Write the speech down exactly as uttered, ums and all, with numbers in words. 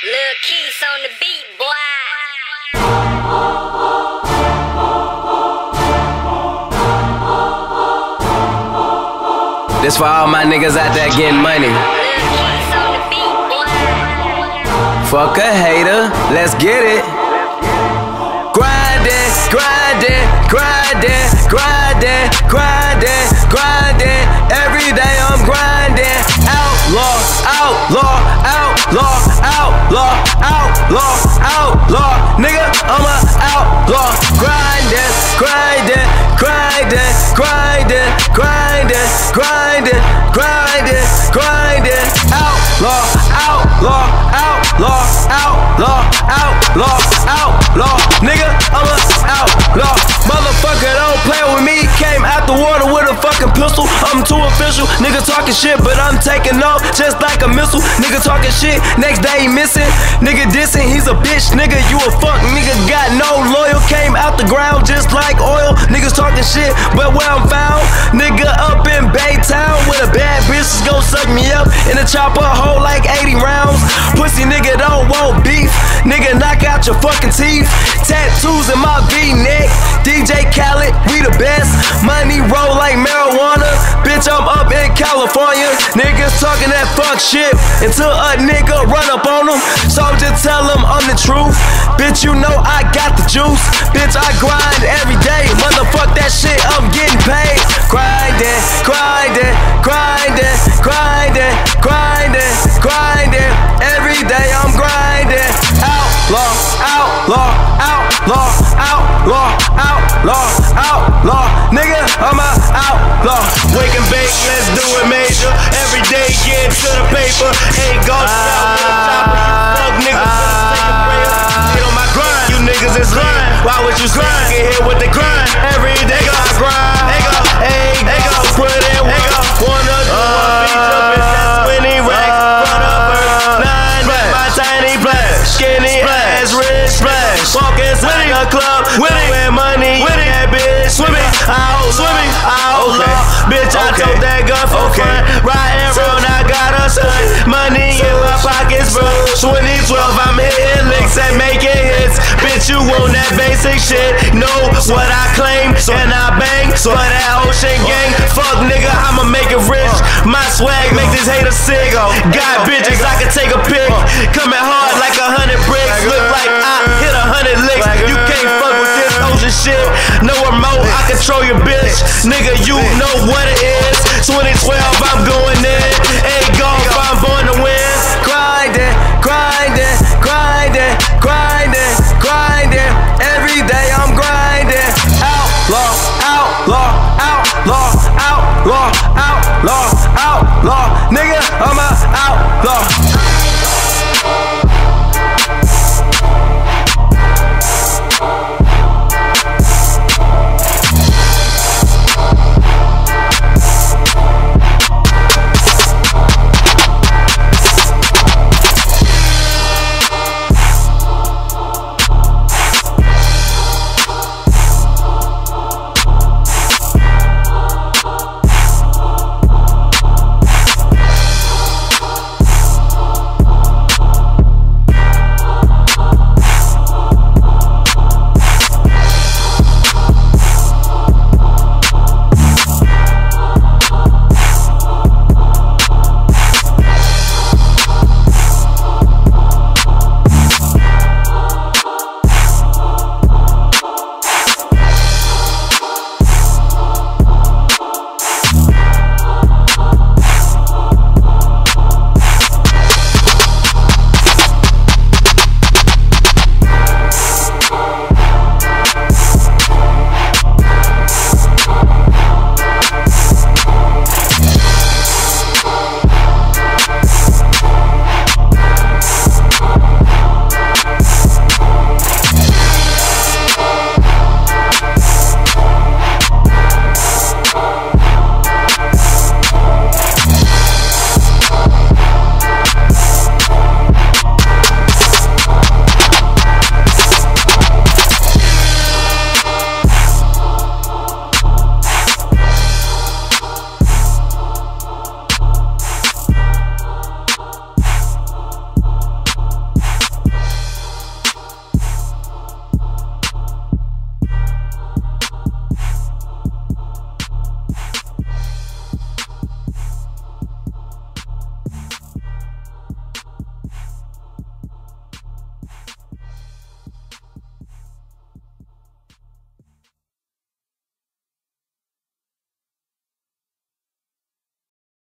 Lil Keys on the beat, boy. This for all my niggas out there getting money. Lil Keys on the beat, boy. Fuck a hater, let's get it. Grindin', grindin', grindin', grindin', grindin', grindin'. Every day I'm grindin'. Outlaw, outlaw, outlaw, outlaw, outlaw, outlaw. Nigga, I'm a outlaw. Grindin', grindin', grindin', grindin', grindin', grindin', grindin', grindin'. Outlaw, outlaw, outlaw, outlaw, outlaw, outlaw. Nigga, I'm a outlaw. Motherfucker, don't play with me. Came out the water with a fucking pistol. I'm too official. Nigga talking shit, but I'm taking off just like a missile. Nigga talking shit, next day he missing. Nigga dissing, he's a bitch. Nigga, you a fuck. Nigga got no loyal. Came out the ground just like oil. Niggas talking shit, but where I'm found, nigga up in Baytown with a bad bitch is gon' suck me up in a chopper hole like eighty rounds. Pussy nigga don't want beef. Nigga knock out your fucking teeth. Tattoos in my V-neck. D J Khaled, we the best. Money roll like marijuana. Bitch, I'm up in California. Niggas talking that fuck shit until a nigga run up on them. So just tell them I'm the truth. Bitch, you know I got the juice. Bitch, I grind every day. Motherfuck that shit, I'm getting paid. Grindin', grindin', grindin', grindin', grindin', grindin'. Every day I'm grindin'. Outlaw, outlaw, outlaw, outlaw, outlaw, outlaw. Nigga, I'm a outlaw. Wake and bake, let's do it major. Every day get to the paper. Ain't gon' stop with a chopper. You fuck niggas, take a prayer. Get on my grind. You niggas is lying. Why would you grind? Get hit with the grind. Every day I grind. They go, hey, they go, put in work. Wanna do a feature, bitch, that's twenty racks. Front of her, nine, that's my tiny black. Skinny ass, rich splash. Walk inside a club, winning money, winning that bitch. Swimming, out, swimming, outlaw. Bitch, I took that gun for fun. Riding round, I got a son. Money in my pockets, bro. twenty twelve, I'm hitting licks and making hits. Bitch, you want that basic shit. Know what I claim, and I bang for that ocean gang. Fuck nigga, I'ma make it rich. My swag make this hater sick. Got bitches, I can take a pic. Coming hard like a hundred bricks. Look like I hit a hundred licks. You can't fuck with this ocean shit. No remote, I control your bitch. Nigga, you know what it is. twenty twelve, I'm going in. Ain't go